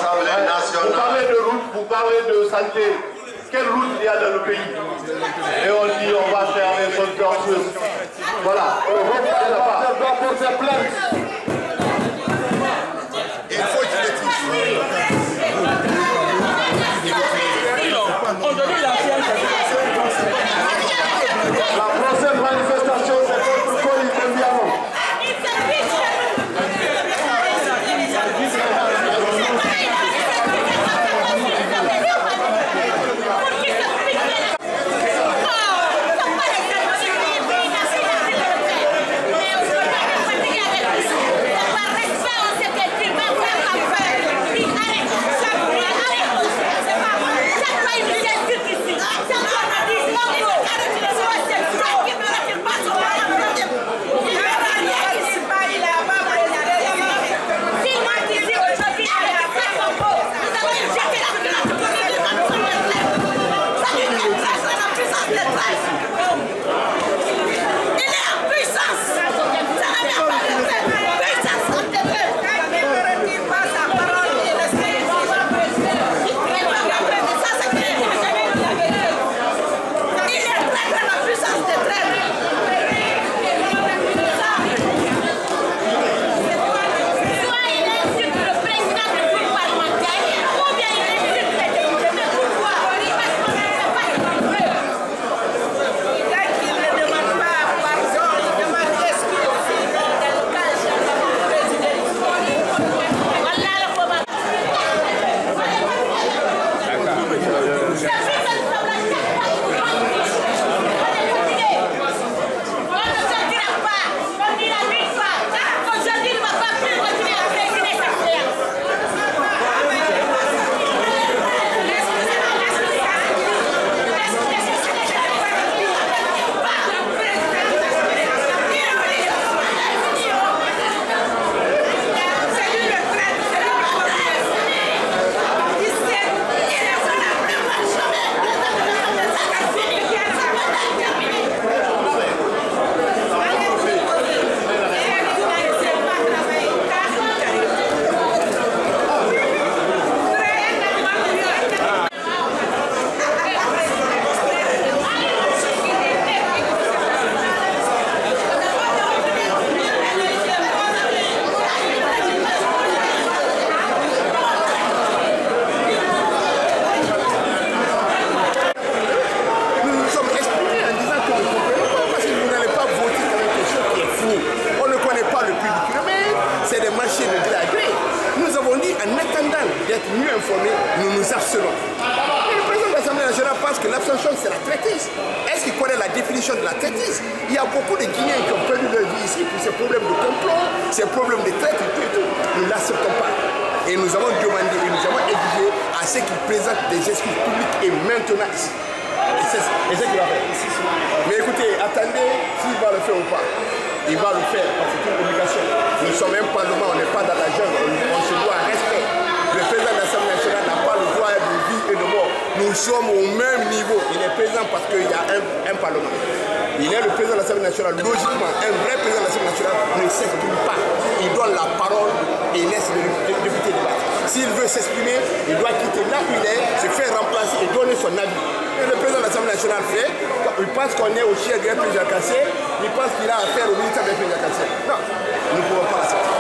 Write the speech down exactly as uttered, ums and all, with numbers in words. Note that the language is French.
l'Assemblée nationale. Vous parlez de route, vous parlez de santé. Quelle route il y a dans le pays? Et on dit on va faire les zones tortueuses. Voilà. On doit porter plainte. Il faut qu'il les touche. La prochaine manifestation, c'est contre Cory Tembiano. nous nous abstenons. Et le président de l'Assemblée nationale pense que l'abstention c'est la traîtrise. Est-ce qu'il connaît la définition de la traîtrise? Il y a beaucoup de Guinéens qui ont perdu leur vie ici pour ces problèmes de complot, ces problèmes de traite et tout et tout. Nous ne l'acceptons pas. Et nous avons demandé et nous avons exigé à ce qu'il présente des excuses publiques et maintenant ici. Et c'est ce qu'il va faire. Mais écoutez, attendez s'il va le faire ou pas. Il va le faire parce que c'est une obligation. Nous sommes un parlement, on n'est pas dans la jungle, on, on se doit à respect. Le président de l'Assemblée nationale n'a pas le droit de vie et de mort. Nous sommes au même niveau. Il est président parce qu'il y a un, un parlement. Il est le président de l'Assemblée nationale. Logiquement, un vrai président de l'Assemblée nationale ne s'exprime pas. Il donne la parole et laisse le député débattre. S'il veut s'exprimer, il doit quitter là où il est, se faire remplacer et donner son avis. Et le président de l'Assemblée nationale fait, il pense qu'on est au chef du président Kassé, il pense qu'il a affaire au ministère du président Kassé. Non, nous ne pouvons pas l'accepter.